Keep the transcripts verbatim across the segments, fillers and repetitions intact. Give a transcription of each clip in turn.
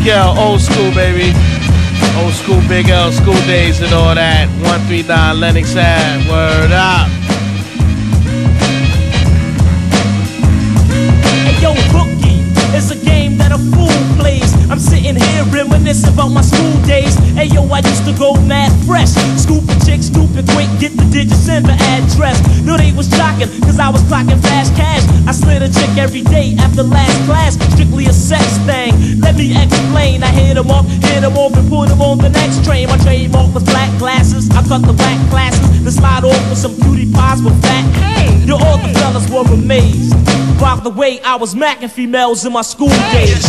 L, old school, baby. Old school, Big L, school days and all that. one three nine Lennox Ave, word up. Hey yo, Rookie, it's a game that a fool plays. I'm sitting here reminiscing about my school days. Hey yo, I used to go mad fresh. Scooping chicks, stupid quick, get the digits and the address. Knew they was jocking, cause I was clocking fast cash. I slid a chick every day after last class. Strictly a sex thing, let me explain. I hit them up, hit them off and put them on the next train. My trademark was black glasses. I cut the black classes, then slide off with some cutie pies with fat. Hey, yo, all the fellas were amazed by the way I was macking females in my school days.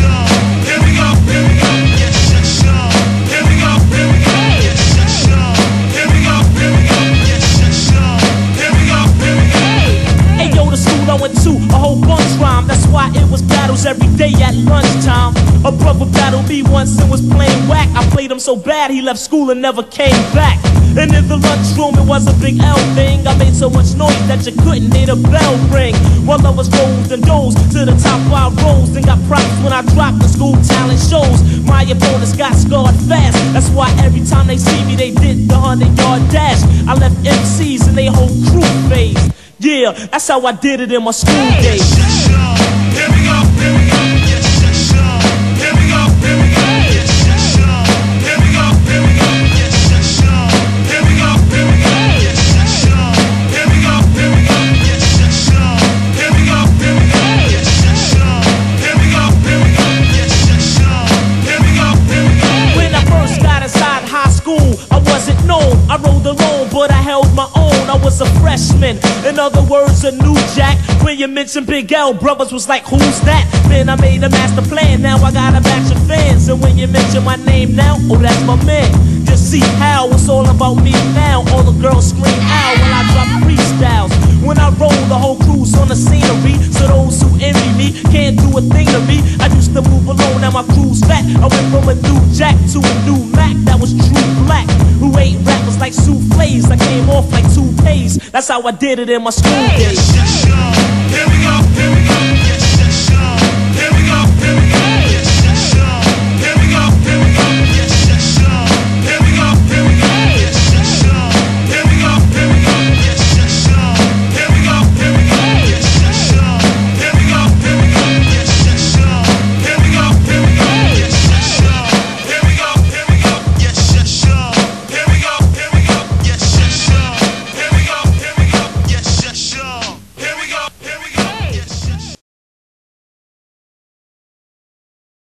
Here we go, here we go, yes, yes, here we go, here we go, yes, yes, here we go, here we go, yes, yes, here we go, here we go. Hey yo, the school I went to, a whole bunch rhyme. That's why it was battles every day at lunchtime. A brother battled me once and was playing whack. I played him so bad he left school and never came back. And in the lunchroom it was a big L thing. I made so much noise that you couldn't hear the bell ring. While I was rolled and dozed to the top five rows, and got props when I dropped the school talent shows. My opponents got scarred fast. That's why every time they see me they did the hundred yard dash. I left M Cs and they whole crew phase. Yeah, that's how I did it in my school days. Here we go, here we go, yes, yes, here we go, here we go, yes, yes, here we go, here we go, yes, yes, here we go, here we go, yes, yes, here we go, here we go, yes, yes, here we go, here we go, yes, yes, here we go, here we go, yes, yes, here we go, here we go. When I first got inside high school, I wasn't known. I rolled alone, but I held my own. I was a freshman, in other words, a new jack. When you mentioned Big L, brothers was like, who's that? Then I made a master plan, now I got a batch of fans. And when you mention my name now, oh, that's my man. Just see how it's all about me now. All the girls scream out when I drop freestyles. When I roll, the whole crew's on the scenery. So those who envy me can't do a thing to me. I used to move alone, now my crew's fat. I went from a new jack to a new Mac that was true black. Who ate rappers like souffles. I came off like toupees. That's how I did it in my school days.